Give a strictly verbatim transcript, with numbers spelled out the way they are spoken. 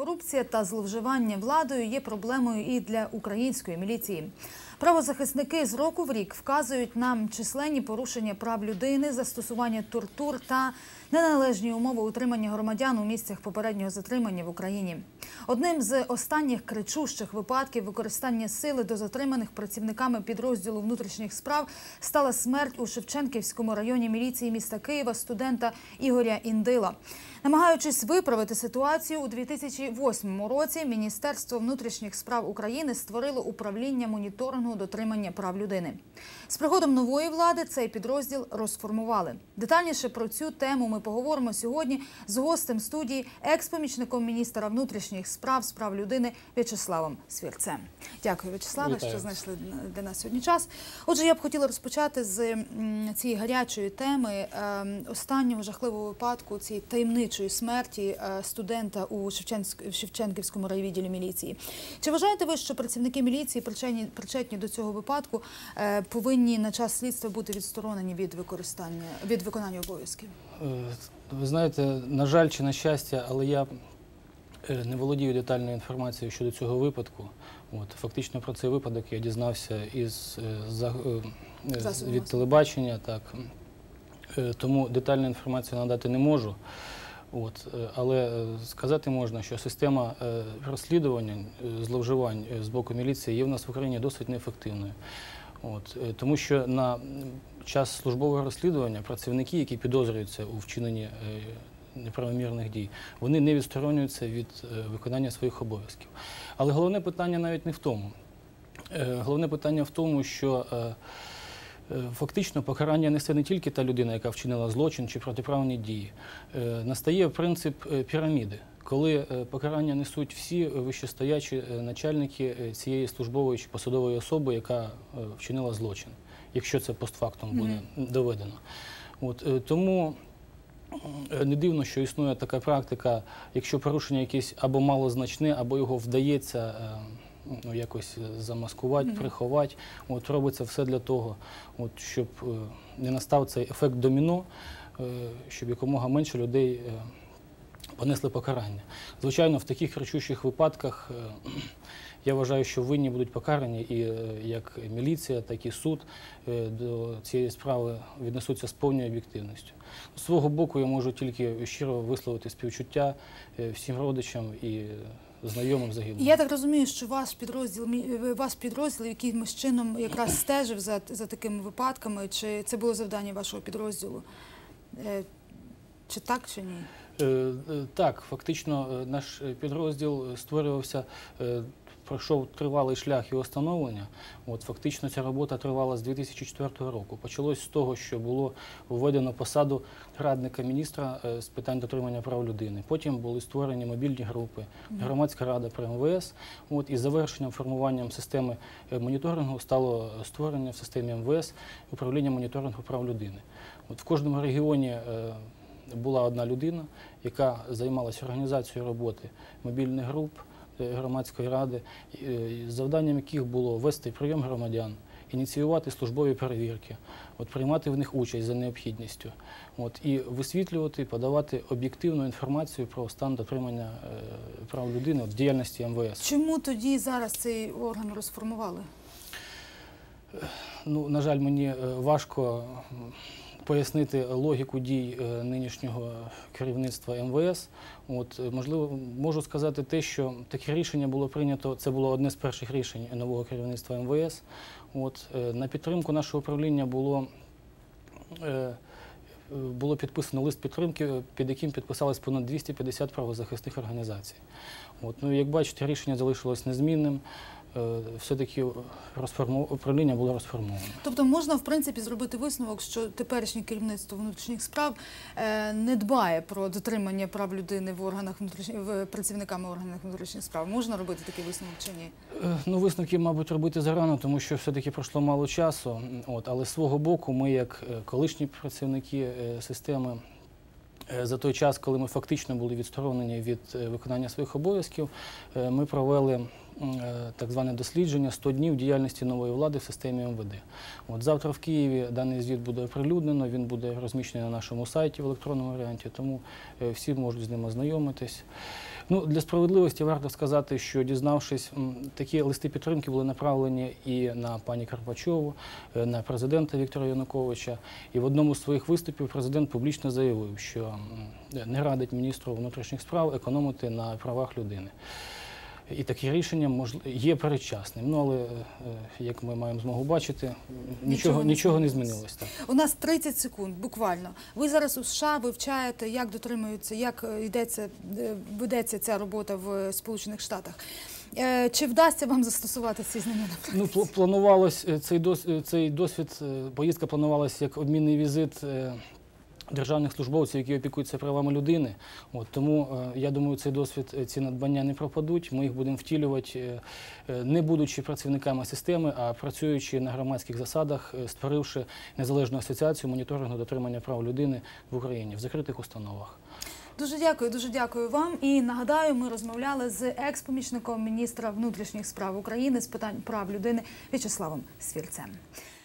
Корупція та зловживання владою є проблемою і для української міліції. Правозахисники з року в рік вказують нам численні порушення прав людини, застосування тортур та неналежні умови утримання громадян у місцях попереднього затримання в Україні. Одним з останніх кричущих випадків використання сили до затриманих працівниками підрозділу внутрішніх справ стала смерть у Шевченківському районі міліції міста Києва студента Ігоря Індила. Намагаючись виправити ситуацію, у дві тисячі восьмому році Міністерство внутрішніх справ України створило управління моніторингу дотримання прав людини. З приходом нової влади цей підрозділ розформували. Детальніше про цю тему ми поговоримо сьогодні з гостем студії, екс-помічником міністра внутрішніх справ з прав людини В'ячеславом Свірцем. Дякую, В'ячеславе, що знайшли для нас сьогодні час. Отже, я б хотіла розпочати з цієї гарячої теми останнього жахливого випадку, цієї таємничої смерті студента у Шевченківському райвідділі міліції. Чи вважаєте ви, що працівники міліції, причетні, причетні до цього випадку, повинні на час слідства бути відсторонені від використання, від виконання обов'язків? Ви знаєте, на жаль чи на щастя, але я не володію детальною інформацією щодо цього випадку. От, фактично про цей випадок я дізнався із, за, від телебачення, так. Тому детальну інформацію надати не можу. От, але сказати можна, що система розслідування зловживань з боку міліції є в нас в Україні досить неефективною. От, тому що на час службового розслідування працівники, які підозрюються у вчиненні неправомірних дій, вони не відсторонюються від виконання своїх обов'язків. Але головне питання навіть не в тому. Головне питання в тому, що фактично покарання несе не тільки та людина, яка вчинила злочин чи протиправні дії. Настає принцип піраміди, коли покарання несуть всі вищестоячі начальники цієї службової чи посадової особи, яка вчинила злочин, якщо це постфактум буде mm-hmm. доведено. От, тому не дивно, що існує така практика, якщо порушення якесь або малозначне, або його вдається ну, якось замаскувати, mm-hmm. приховати. От, робиться все для того, от, щоб не настав цей ефект доміно, щоб якомога менше людей понесли покарання. Звичайно, в таких кричущих випадках я вважаю, що винні будуть покарані, і як міліція, так і суд до цієї справи віднесуться з повною об'єктивністю. З свого боку я можу тільки щиро висловити співчуття всім родичам і знайомим загиблим. Я так розумію, що ваш підрозділ, ваш підрозділ якимось чином якраз стежив за, за такими випадками, чи це було завдання вашого підрозділу? Чи так, чи ні? Так, фактично наш підрозділ створювався, пройшов тривалий шлях його становлення. От, фактично ця робота тривала з дві тисячі четвертого року. Почалось з того, що було введено посаду радника міністра з питань дотримання прав людини. Потім були створені мобільні групи, громадська рада при ем ве ес. От, і завершенням формуванням системи моніторингу стало створення в системі ем ве ес управління моніторингу прав людини. От, в кожному регіоні була одна людина, яка займалася організацією роботи мобільних груп, громадської ради, завданням яких було вести прийом громадян, ініціювати службові перевірки, от, приймати в них участь за необхідністю, от, і висвітлювати, подавати об'єктивну інформацію про стан дотримання е, прав людини в діяльності ем ве ес. Чому тоді зараз цей орган розформували? Ну, на жаль, мені важко пояснити логіку дій нинішнього керівництва ем ве ес. От, можливо, можу сказати те, що таке рішення було прийнято, це було одне з перших рішень нового керівництва ем ве ес. От, на підтримку нашого управління було, було підписано лист підтримки, під яким підписалось понад двісті п'ятдесят правозахисних організацій. От, ну, як бачите, рішення залишилось незмінним. Все-таки управління було розформовано. Тобто можна, в принципі, зробити висновок, що теперішнє керівництво внутрішніх справ не дбає про дотримання прав людини в органах в працівниками органів внутрішніх справ. Можна робити такий висновок чи ні? Ну, висновки, мабуть, робити зарано, тому що все-таки пройшло мало часу. От, але з свого боку, ми, як колишні працівники системи, за той час, коли ми фактично були відсторонені від виконання своїх обов'язків, ми провели так зване дослідження сто днів діяльності нової влади в системі ем ве де. От, завтра в Києві даний звіт буде оприлюднено, він буде розміщений на нашому сайті в електронному варіанті, тому всі можуть з ним ознайомитись. Ну, для справедливості варто сказати, що, дізнавшись, такі листи підтримки були направлені і на пані Карпачову, на президента Віктора Януковича. І в одному з своїх виступів президент публічно заявив, що не радить міністру внутрішніх справ економити на правах людини. І таке рішення є передчасним. Ну, але, як ми маємо змогу бачити, нічого, нічого не змінилось. Так. У нас тридцять секунд, буквально. Ви зараз у США вивчаєте, як дотримуються, як йдеться, ведеться ця робота в Сполучених Штатах. Чи вдасться вам застосувати ці знання на практиці? Ну, планувалось, цей досвід, цей досвід, поїздка планувалася як обмінний візит державних службовців, які опікуються правами людини. От, тому, я думаю, цей досвід, ці надбання не пропадуть. Ми їх будемо втілювати, не будучи працівниками системи, а працюючи на громадських засадах, створивши незалежну асоціацію моніторингу дотримання прав людини в Україні, в закритих установах. Дуже дякую, дуже дякую вам. І нагадаю, ми розмовляли з екс-помічником міністра внутрішніх справ України з питань прав людини В'ячеславом Свільцем.